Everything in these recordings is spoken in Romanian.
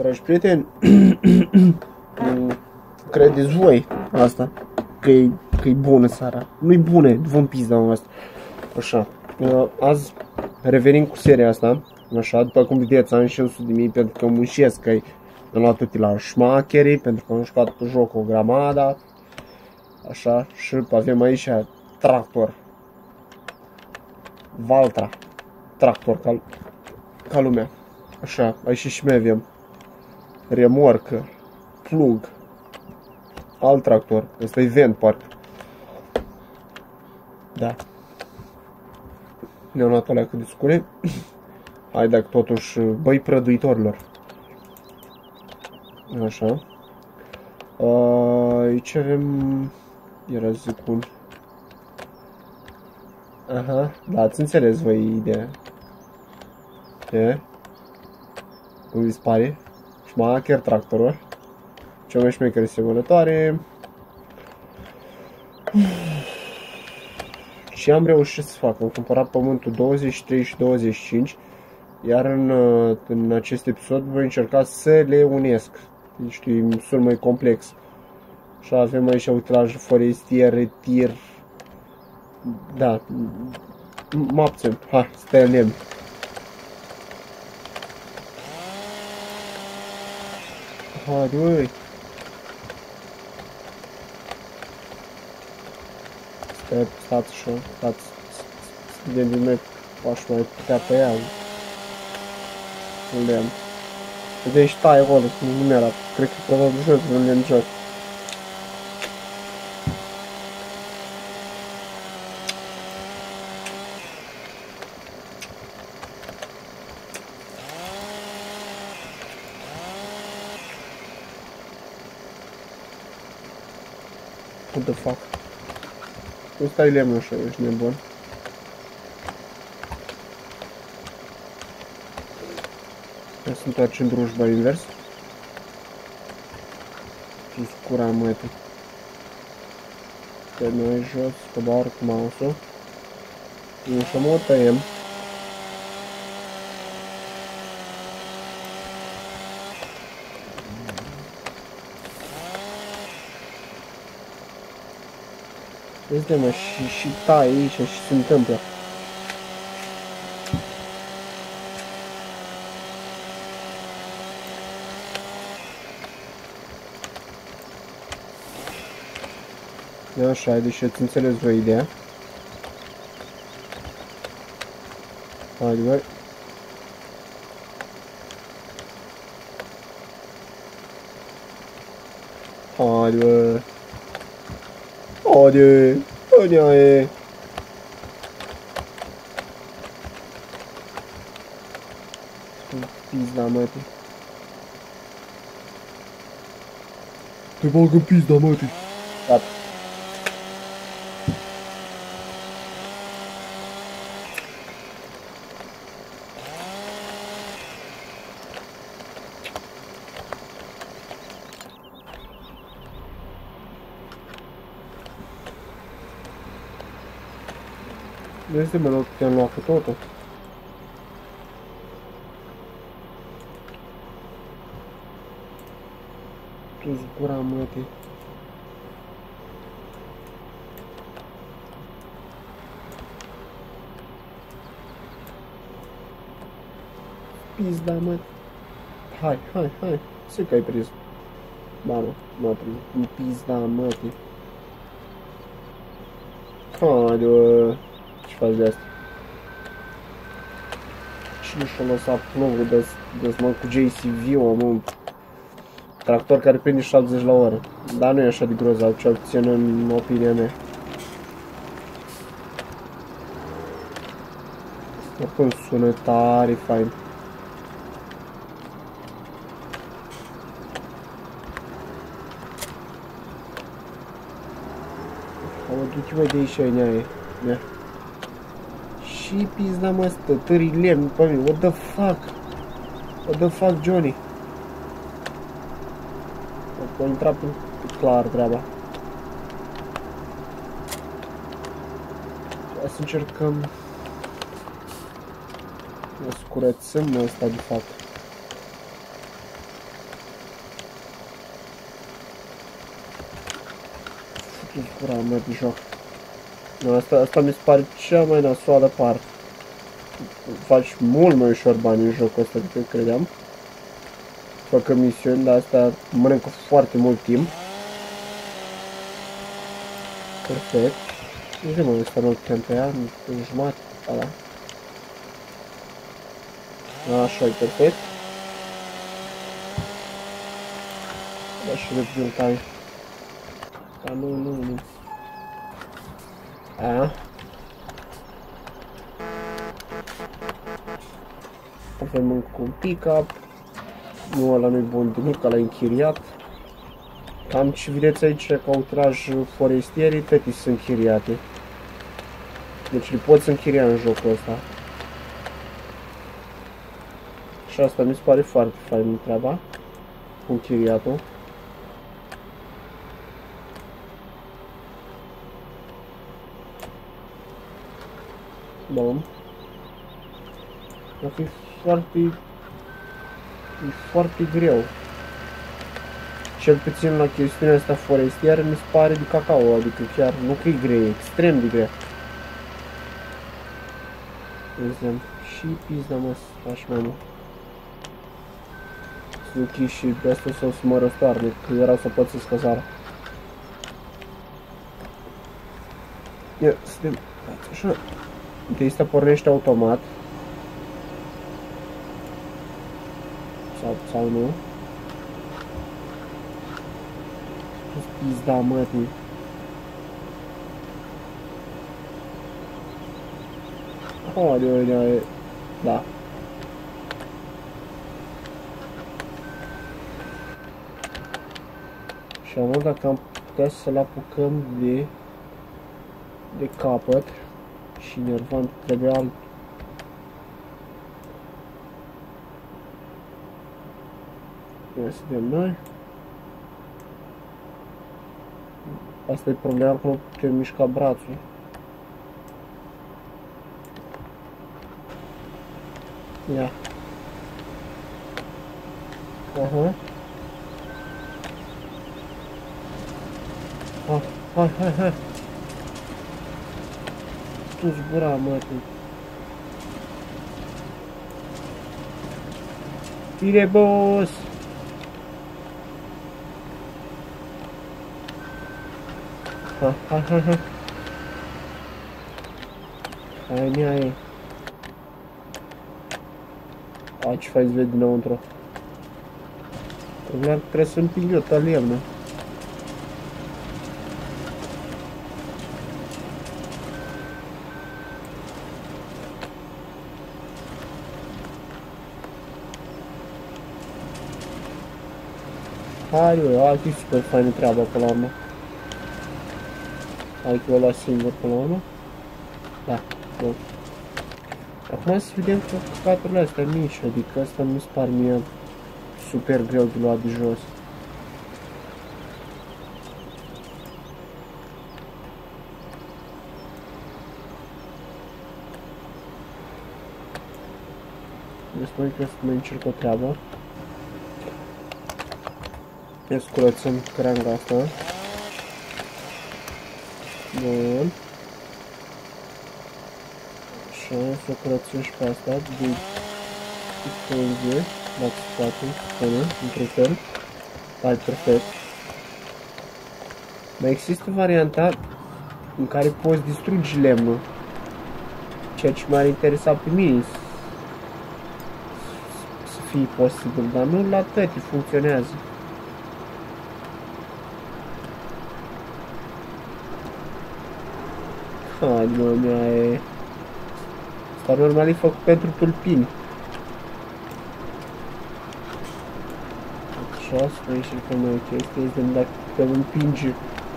Dragi prieteni, credeți voi asta, că e bună seara? Nu-i bună, vă pizda asta. Așa, azi revenim cu seria asta, așa, după cum vedeți am și 100.000 pentru că muncesc, că am luat toate la șmacherii, pentru că am jucat jocul grămada, așa, și avem aici tractor, Valtra, tractor ca lumea, așa, aici și mai avem remorcă, plug, alt tractor, ăsta e vent parcă, da. Ne-am luat alea cât de scure. Hai dacă totuși, băi prăduitorilor. Așa. Aici avem, era zic un... Aha, da, ați înțeles voi ideea. E? Cum vi se pare? Șmacher tractorul. Cea mai șmecheră semănătoare. Și am reușit să fac, am cumpărat pământul 23 și 25, iar în acest episod voi încerca să le unesc. Deci e mult mai complex. Și avem aici utilaj forestier, tir. Da, mă abțin. Hai, stai în lemn. Hai, ui. Stați așa, stați, de mai aș mai putea pe ea, un lemn. Deci tai acolo, nu mi-arată, cred că probabil jos, un lemn jos. What the fuck? Nu stai lemnul așa, ești nebun. Hai să întoarcem drujba invers. Și scura mătii. Pe noi jos, cobor cu mouse-ul. Și mă tăiem. Vezi, mă, și tai aici și se întâmplă. Așa, deci ați înțeles voi ideea. Haide, băi. Haide, băi. Haide, haide. Pizda, mătii. Te bag în pizda, mătii. Gata. Vezi, mă, te-am luat cu totul. Tu-ți gura, mătii. Pizda, mă. Hai, hai, hai. Să că ai prins. Ba, nu, m-a prins. Pizda, mătii. Haide, bă. Ce faci de asta? Cine și-a lăsat plugul de-ți mă cu JCV-ul, mă? Tractor care prinde 70 la oră. Dar nu e așa de grozav, cel puțin în opinia mea. Oricum sună tare fain. Mă duc mai de aici, neaie. Ia. Și pizda, mă, stătării lemn pe mine. What the fuck? What the fuck, Johnny? A intrat pe clar treaba. Hai să încercăm să curățăm ăsta de fapt. Gura mea de joc. Asta mi se pare cea mai nasoală parte. Faci mult mai ușor bani în jocul ăsta decât credeam. Facă misiuni, dar asta mănâncă foarte mult timp. Perfect. Nu mă, ăsta nu-l putem tăia în jumătate, ala. Așa e perfect. Da, și repede tai. Dar nu. Aia. Avem încă un pick-up. Nu, ăla nu-i bun de nimic, ăla e închiriat. Cam ce vedeți aici, ca utraj forestierii, toate sunt închiriate. Deci le poți închiria în jocul ăsta. Și asta mi se pare foarte fain treaba. Cu închiriatul. Bun. Dar e foarte greu. Cel puțin la chestiunea asta forestieră mi se pare de cacao, adică chiar nu că e greu, e extrem de greu. Vedem. Și pizda mă să faci mai mult. Să închizi și de asta sau să mă răstoarne, că era să pot să scăzară. Ia, suntem așa. De asta pornește automat. Sau nu. Pizda mătii. Haide, da. Și am dacă am putea să-l apucăm de capăt și nervant trebuie alt. Ia să vedem noi. Asta e problema că nu putem mișca brațul. Ia. Aha. Hai. Tu zbura, mă, tu. Bine, boss! Hai. Hai, mea. Ce faci vezi dinăuntru? Problema că trebuie să împing eu taliemnă. Hai, fi super faină treaba până la urmă. Hai că o las singur până la urmă. Da, bun. Acum să vedem cu căcaturile astea mici, adică asta mi se par mie super greu de luat de jos. Deci noi trebuie să mai încerc o treabă. Ia să curățăm creanga asta. Bun. Așa, să curățăm și pe asta de frunze, la spate, până, într-un fel. Hai, perfect. Mai există varianta în care poți distrugi lemnul. Ceea ce m-ar interesa pe mine să fie posibil, dar nu la toate funcționează. Hai, mă, mea. Asta normal e făcut pentru tulpini. Așa, spune și că noi chestia este dacă putem împinge.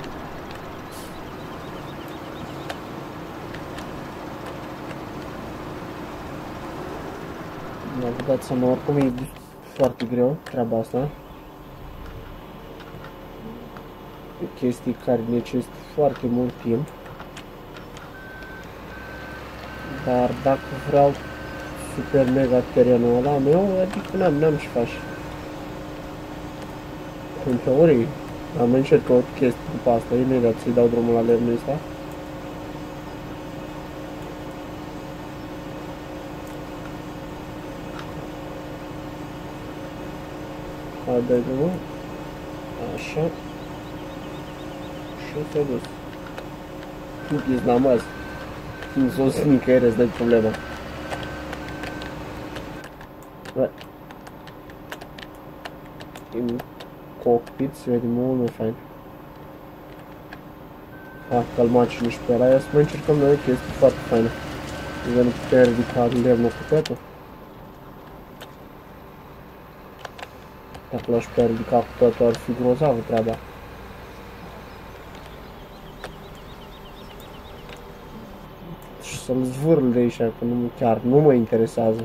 Vă dați seama, oricum e foarte greu treaba asta. E chestii care necesită foarte mult timp. Dar dacă vreau super mega terenul ăla meu, adică n-am ce faci. În teorie, Am încercat o chestie după asta, imediat să-i dau drumul la lemnul ăsta. Dai drumul. Așa. Și s-a dus. Nu chis namaz. Nu s-o să nicăieri, îți dai problema. În cockpit se vede mult mai fain. Calmat și nici pe ăla. Ia să mai încercăm noi o chestie foarte faină. Că nu putea ridica lemnul cu totul. Dacă l-aș putea ridica cu totul, ar fi grozavă treaba. Și să-l zvârl de aici, că chiar nu mă interesează.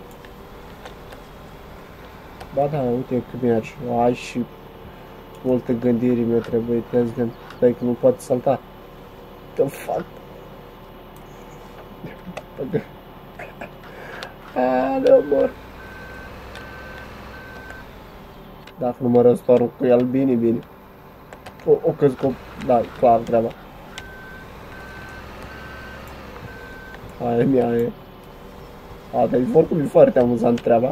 Ba da, uite cât merge. Ai și multă gândire mi-a trebuit. Stai că nu poate salta. The fuck? Aleu, mor. Dacă nu mă răstorn cu el, bine. O căzut, da, clar treaba. Aia mea e. Dar oricum e foarte amuzant treaba.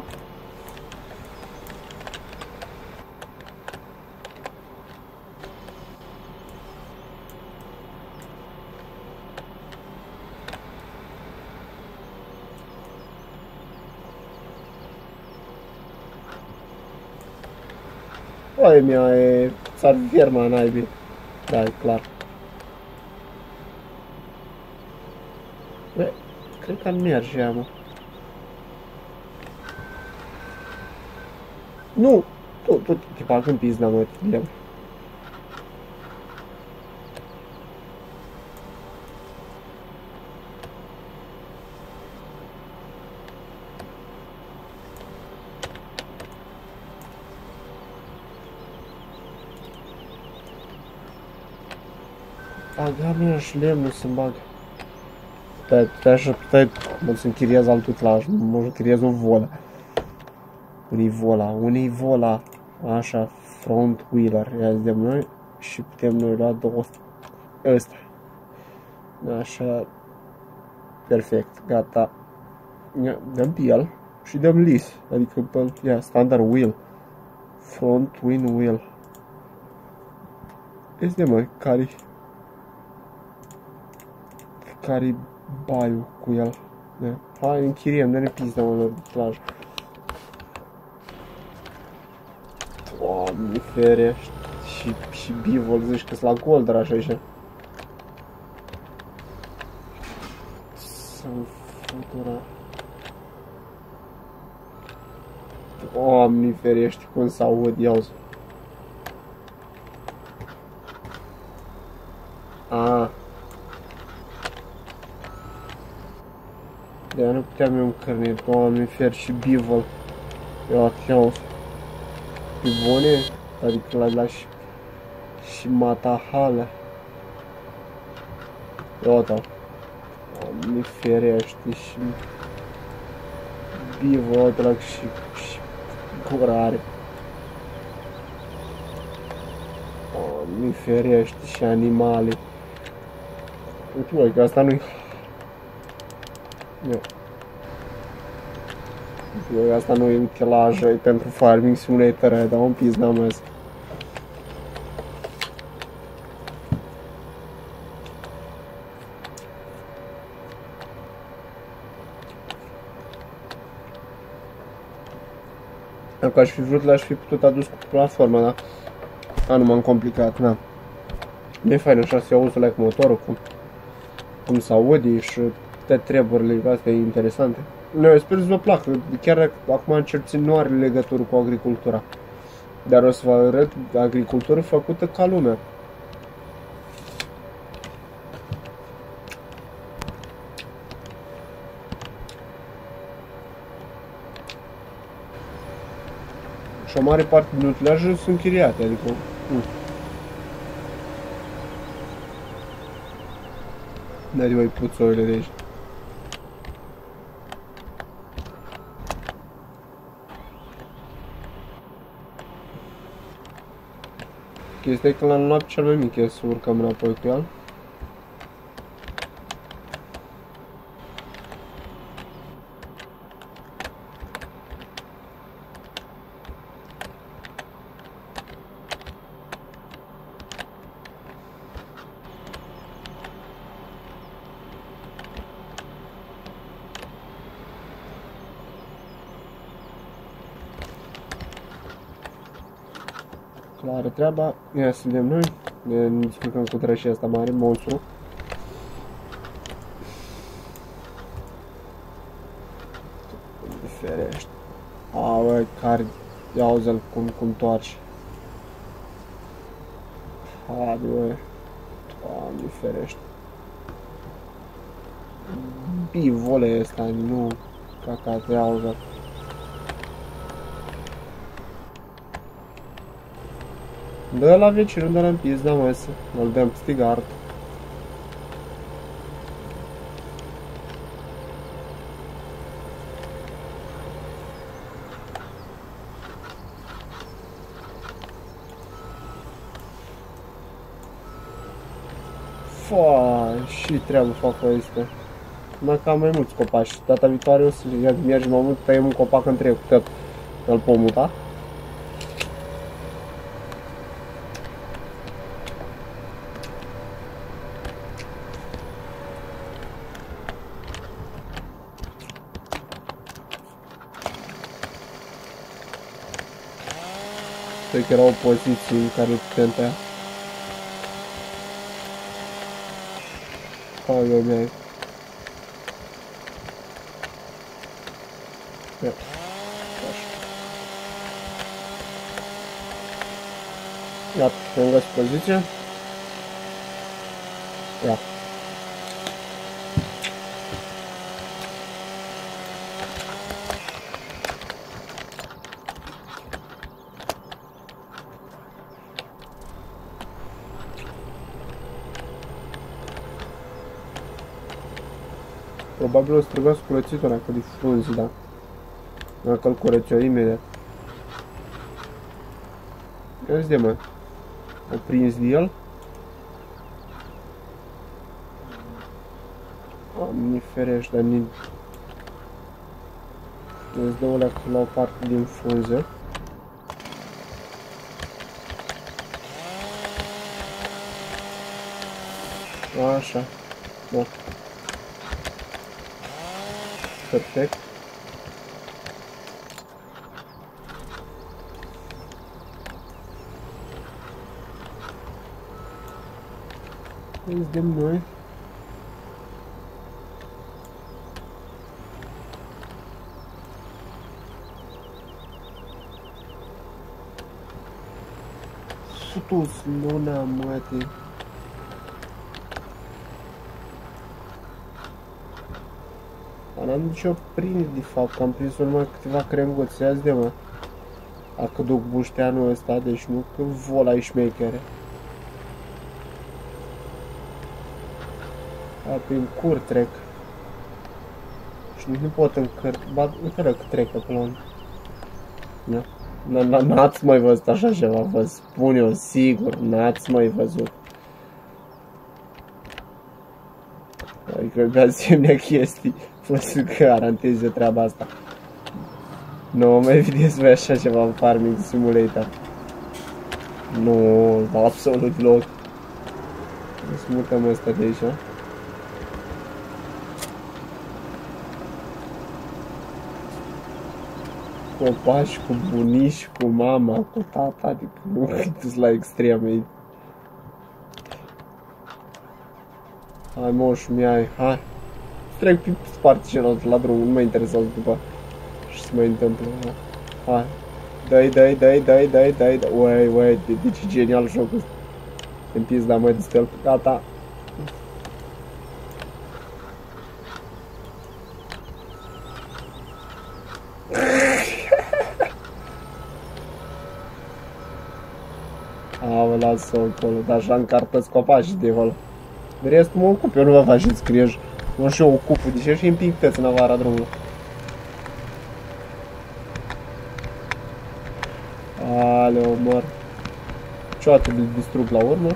Aia mea e. S-ar firma naibii. Da, e clar. Bă, cred că merge ea, mă. Nu! Tu te fac în pizda, mă, lemn. Baga mea și lemnul să-mi bag. Stai, mă să închiriez altul claj, mă închiriez o volă. Unii vola, așa, front wheeler, ia vedem noi și putem noi lua două ăsta. Așa, perfect, gata. Dăm pe el și dăm lis, adică pe, ia, standard wheel, front wing wheel. Este mă, care baiul cu el. Da. Hai, închiriem, dă-ne pizda, mă, la plajă. Doamne ferești. Și bivol, zici că-s la Goldraș aici. Să-mi futura. Doamne ferești, cum s-aud, iauzi. De-aia nu puteam eu încărni, Doamne fer și bivol. Iauzi. Pe bune, adică la și matahala. Iată. Doamne ferește și bivol ăla și gura are. Doamne ferește și animale. Uite măi, că asta nu-i... Asta nu e utilaj, e pentru Farming Simulator, dar un pic n-am. Dacă aș fi vrut, l-aș fi putut adus cu platforma, da? Nu m-am complicat, da. E fain așa să auzi like motorul, cum s-aude și toate treburile astea interesante. Eu sper să vă placă, chiar dacă acum cel puțin nu are legătură cu agricultura. Dar o să vă arăt agricultură făcută ca lumea. Și o mare parte din utilaje sunt închiriate, adică... N-are mai puțorile de aici. Chestia e că l-am luat cel mai mic, e să urcăm înapoi cu el. Clară treaba, ia să vedem noi, ne descurcăm cu trășia asta mare, monstru. Ferește. Aue, care, ia uzi-l cum toarce. Haide, bă. Doamne ferește. Bivole ăsta, nu, cacat, ia uzi-l. Dă la vecinul, dă-l în pizda, mă, să îl dăm stigart. Fai, și treabă fac cu astea. Mai cam mai mulți copaci. Data viitoare o să mergem mai mult, tăiem un copac între cu tot el pomul, da? Cred că erau poziții în care îl putem tăia. Hai, eu mi-ai. Ia. Iată, am găsit poziția. Ia. Probabil o să trebuia să curățit ăla, că de frunzi, da. Dacă îl curăț eu imediat. Ia zi de, mă. O prins de el. Doamne ferești, dar ni... Îți dă alea la o parte din frunze. Așa. Da. Perfect. Îți dăm noi. Sutus, luna, mătii. Dar n-am nicio prins, de fapt, că am prins numai câteva crenguțe, ia-ți de, mă. Dacă duc bușteanul ăsta, deci nu că vola-i șmechere. A, prin cur trec. Și nu pot încărc, ba, încărc, trec pe plan. N-ați mai văzut așa ceva, vă spun eu, sigur, n-ați mai văzut. Adică pe asemenea chestii, vă să garantez eu treaba asta. Nu mai vedeți voi așa ceva în Farming Simulator. Nu, absolut deloc. Să mutăm ăsta de aici. Copaci cu bunici, cu mama, cu tata, adică nu cât la extreme. Hai moș, mi-ai, hai. Trec pe spate celălalt la drum, nu mă interesează după ce se mai întâmplă. Hai. Dai. Uai, de ce genial jocul ăsta. Te împiezi la mai de stel, gata. Aoleu, lasă-o acolo, dar așa încartă-ți copaci de acolo. De restul mă ocup, eu nu vă faceți scriești. Nu și eu ocupul, deși și împictăți în avara drumului. Aleu, măr. niciodată le distrug la urmă.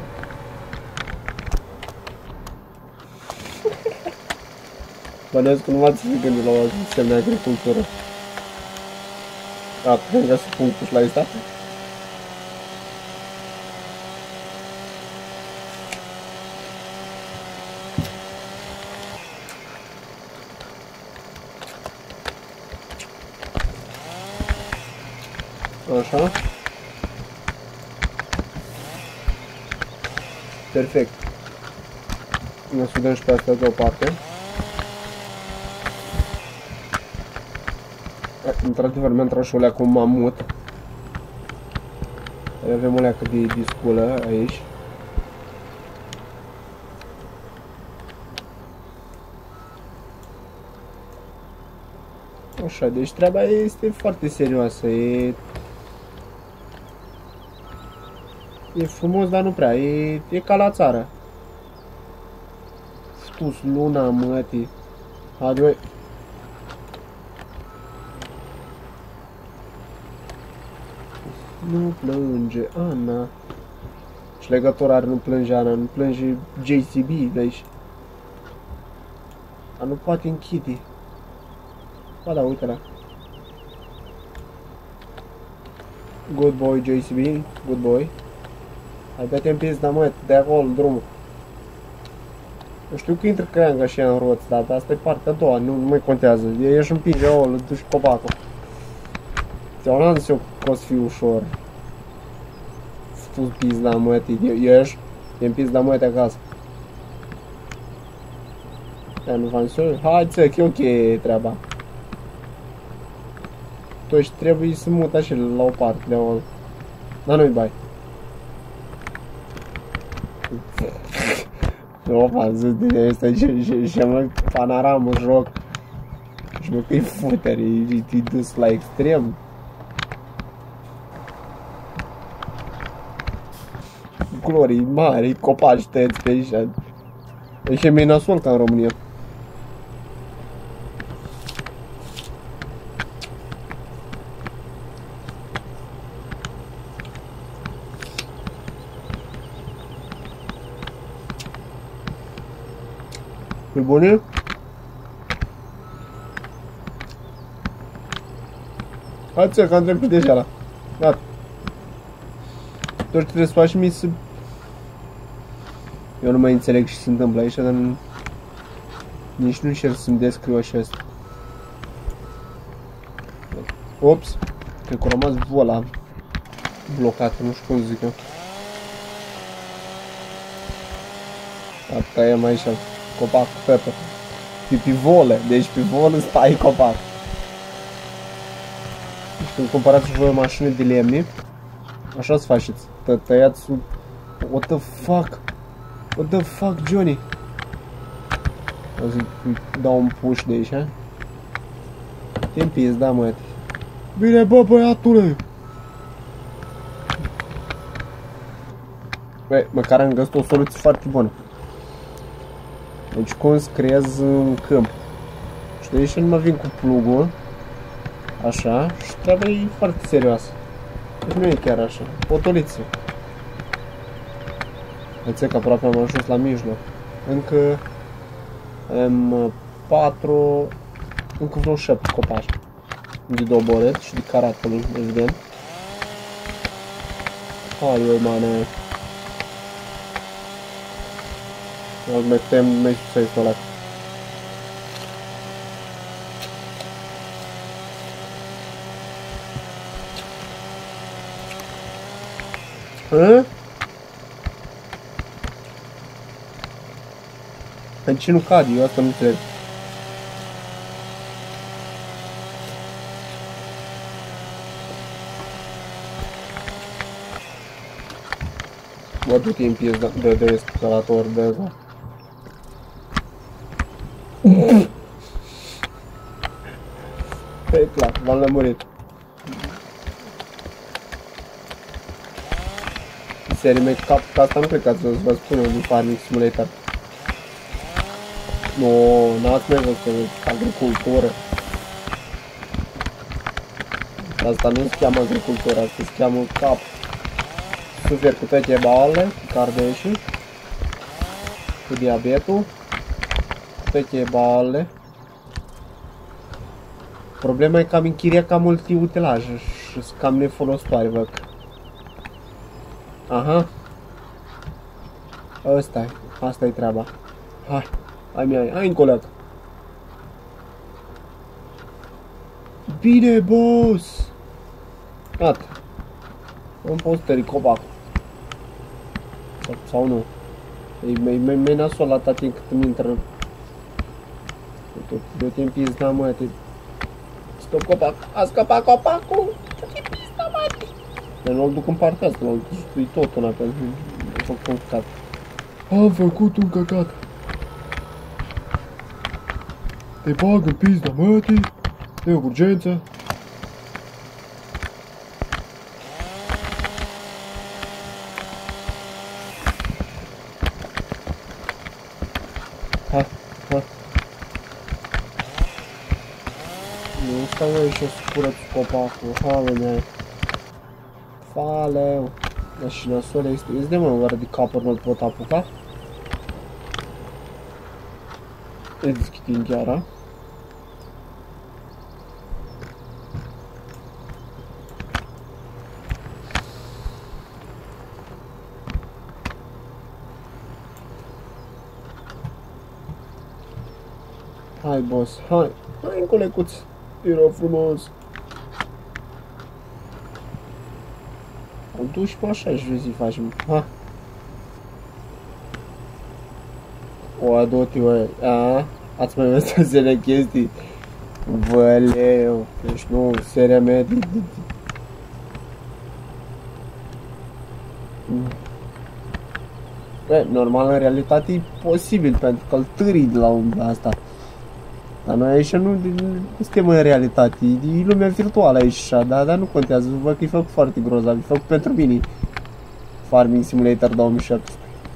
Bănuiesc că nu m-ați fi gândit la o semn de agricultură. Da, putem găsi punctul la asta. Așa. Perfect. Ne sudăm și pe astea deoparte. Într-adevăr, mi-am tras și o leacă un mamut. Avem o leacă de disculă aici. Așa, deci treaba este foarte serioasă. E frumos, dar nu prea. E ca la țară. Spus luna, mătii. Haide, nu plânge, Ana. Și legătura are, nu plânge Ana, nu plânge JCB de aici. Dar nu poate închide. Ba da, uite-la. Good boy, JCB, good boy. Hai, dă-te în pizda, mă, de acolo, drumul. Eu știu că intră creanga și ea în roți, dar asta e partea a doua, nu mai contează. Ești împinge acolo, duci copacul. Ți-au zis eu că o să fie ușor. Tu pizda, mă, ești? E-mi pizda, mă, acasă. Ia, nu v-am zis eu? Hai, țăc, e ok treaba. Tu ești trebuie să mut așa la o parte de acolo. Dar nu-i bai. Nu v-am zis de asta și mă panoramă joc. Și mă că-i futer, e dus la extrem. Culorii mari, copaci tăiți pe aici. Deci e mai nasol ca în România. E bune? Hai-ți că am trecut deja la. Gata. Doar trebuie să faci mie să... Eu nu mai înțeleg ce se întâmplă aici, dar nici nu încerc să-mi descriu așa asta. Ops, cred că a rămas vola blocată, nu știu cum zic eu. Tăiem aici copac cu pepă. E pe volă, deci pe volă stai copac. Deci când cumpărați voi o mașină de lemne, așa să faceți. Tăiați sub... What the fuck? What the fuck, Johnny? O să dau un push de aici, ha? Te împiezi, da, mă. Bine, bă, băiatule! Băi, măcar am găsit o soluție foarte bună. Deci cum să creez în câmp. Și de aici nu mă vin cu plugul. Așa, și treaba e foarte serioasă. Deci nu e chiar așa. Potoliță. Vedeți că aproape am ajuns la mijloc. Încă am 4, încă vreo 7 copaci. De doboret și de caratul, evident. Hai, eu, mane. Mai tem, mai sus să-i ăla. Hă? De ce nu cade? Eu asta nu înțeleg. Mă du-te în pies de escalator de ăsta. E clar, v-am lămurit. În serie mea, ca asta nu cred că ați văzut, vă spun eu, din Farming Simulator. Nu, n-ați mai văzut agricultură. Asta nu se cheamă agricultură, asta se cheamă cap. suferi cu toate balele, cu cardeșii, cu diabetul, cu toate balele. Problema e că am închiriat cam multiutilaje și sunt cam nefolositoare, văd. Aha. Asta-i treaba. Hai în coleg. Bine, boss! Gata. Am pus tări copacul. Sau nu. E mai nasol la tati cât îmi intră. Eu te împins, da, mă, stop copac. A scăpat copacul! Ce-te pista, mă! Dar nu-l duc în partea asta, l-l dustui tot una pe am făcut un căcat. Am făcut un căcat. Te bag în pizda, mătii. E urgență. Hai. Nu stai aici să curăț copacul. Hai, mea. Faleu. Dar și nasole este. Îți de mă, oare de capăr nu-l pot apuca? Îi deschidem gheara. Hai, boss, hai în colecuț, te rog frumos. O duci pe așa și vezi, facem, ha. O adoti, ați mai văzut seria chestii? Văleu, deci nu, seria mea de... Normal, în realitate e posibil, pentru că îl târii de la asta. Dar noi aici nu suntem în realitate, e lumea virtuală aici, dar nu contează, văd că e făcut foarte grozav, e făcut pentru mine. Farming Simulator 2017.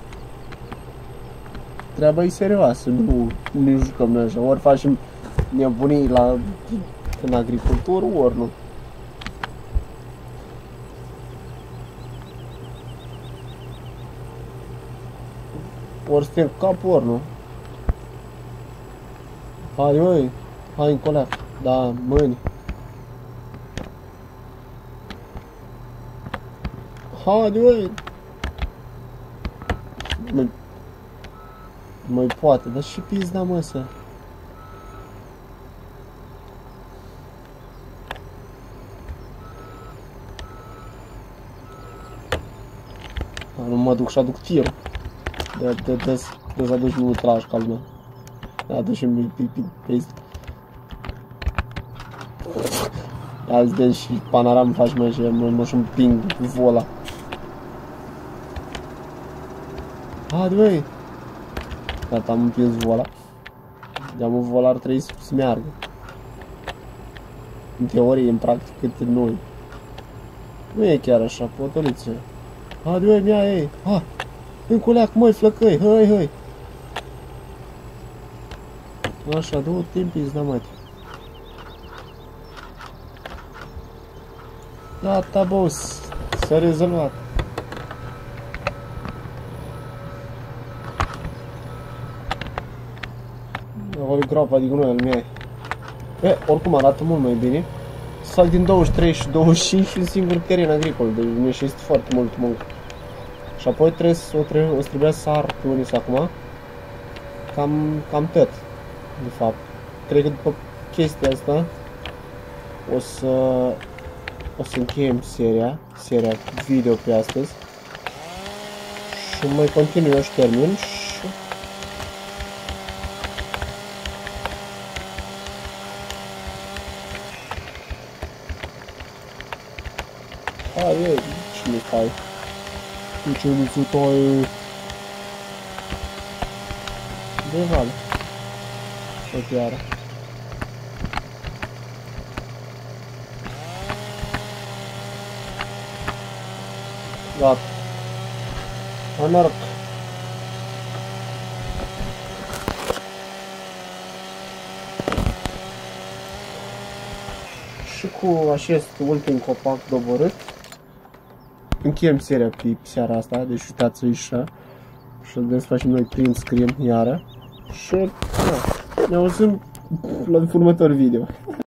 Treaba e serioasă, nu ne jucăm noi așa, ori facem nebunii în agricultură, ori nu. Ori suntem cap, ori nu. Hai, oi, hai în coleac, da, mâini. Haide, oi. Mai poate, dar și pizda, mă, să... Nu mă duc și aduc tirul. De-ți aduci mult traj ca lumea. Aducem pe... Azi de și panoram faci, mă, și mă și împing cu vola. Haide, băi! Gata, am împins vola. De-am un vola ar trebui să meargă. În teorie, în practică, noi. Nu e chiar așa, potoliță. Haide, băi, mi-a ei! Ha! Înculeac, măi, flăcăi, hai! Așa, du-te în pizda, măti. Gata, boss, s-a rezolvat. O groapă de gunoi al meu. Oricum arată mult mai bine. Să fac din 23 și 25 și un singur teren agricol, deci mi este foarte mult muncă. Și apoi o trebuia să ar pe unii acum. Cam tot, de fapt. Cred că după chestia asta o să încheiem seria video pe astăzi. Și mai continui eu și termin și... Hai, cine tai? De ce nu se taie? De vale. O chiară. Gata. La noroc. Și cu acest ultim copac doborât încheiem seria pe seara asta, deci uitați-vă așa. Și o să facem noi print screen iară. Și da, ne auzim la următor video.